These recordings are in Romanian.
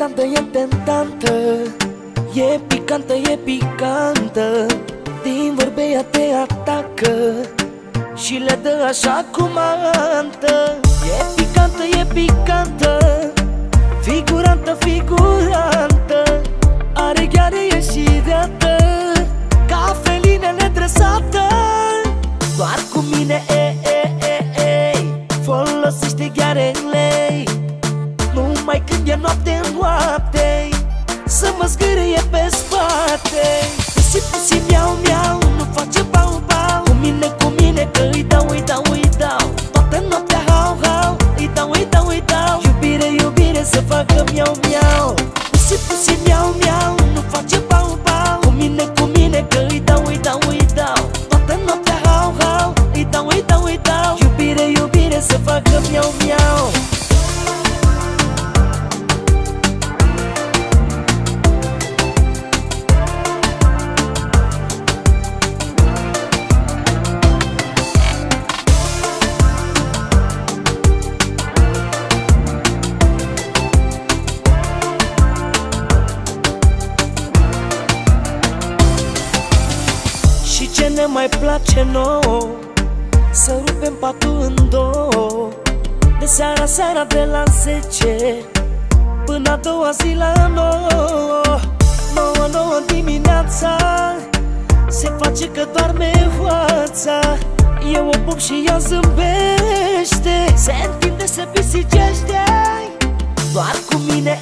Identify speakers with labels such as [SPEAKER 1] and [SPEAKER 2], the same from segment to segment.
[SPEAKER 1] tentantă, e tentantă, e picantă, e picantă. Din vorbe ea te atacă și le dă așa cum antă. E picantă, e picantă, figurantă, figurantă. Are gheare, e și reată, ca felinele dresată. Doar cu mine, folosește ghearele numai când e noapte, să mă zgârie pe spate. Pisi, pisi, miau, miau, nu face bau, bau. Cu mine, că îi dau, îi dau, îi dau. Toată noaptea hau, hau, îi dau, îi dau, îi dau. Iubire, iubire, să facă miau, miau. Pisi, pisi, miau, miau, nu face bau, bau. Cu mine, că îi dau, îi dau, îi dau. Toată noaptea hau, hau, îi dau, îi dau, îi dau. Iubire, iubire, să facă miau, miau. Ce ne mai place nouă, să rupem patul în două. De seara, seara, de la 10 până a doua zi la 9. 9 dimineața, se face că doarme hoața. Eu o pup și ea zâmbește, se întinde, se pisicește. Doar cu mine,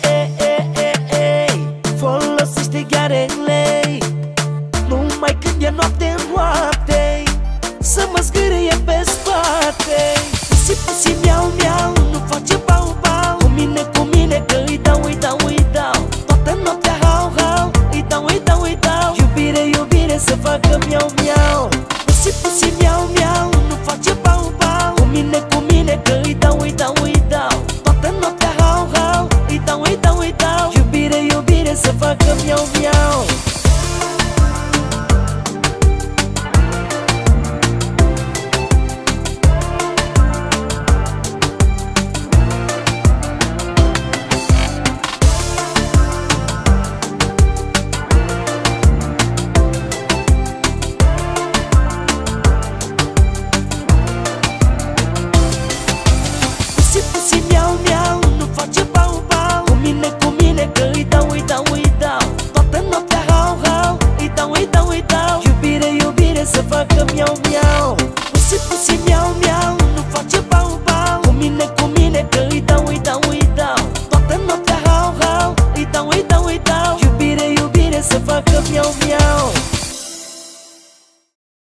[SPEAKER 1] folosește ghearele numai când e noapte, să mă zgârie pe spate. Pisi, pisi, miau, miau, nu face bau, bau. Cu mine, că îi dau, îi dau, îi dau. Toată noaptea hau, hau, îi dau, îi dau, îi dau. Iubire, iubire, să facă miau, miau. Pisi, pisi, miau, miau, nu face bau, bau. Cu mine, că îi dau, îi dau, îi dau. Toată noaptea hau, hau, îi dau, îi dau, îi dau. Iubire, iubire, să facă miau, miau. Cu mine, că îi dau, îi dau, îi dau. Toată noaptea hau, hau, îi dau, îi dau, îi dau. Iubire, iubire, să facă miau, miau. Pusi, pusi, miau, miau, nu face bau, bau. Cu mine, că îi dau, îi dau, îi dau. Toată noaptea hau, hau, îi dau, îi dau, îi dau. Iubire, iubire, să facă miau, miau.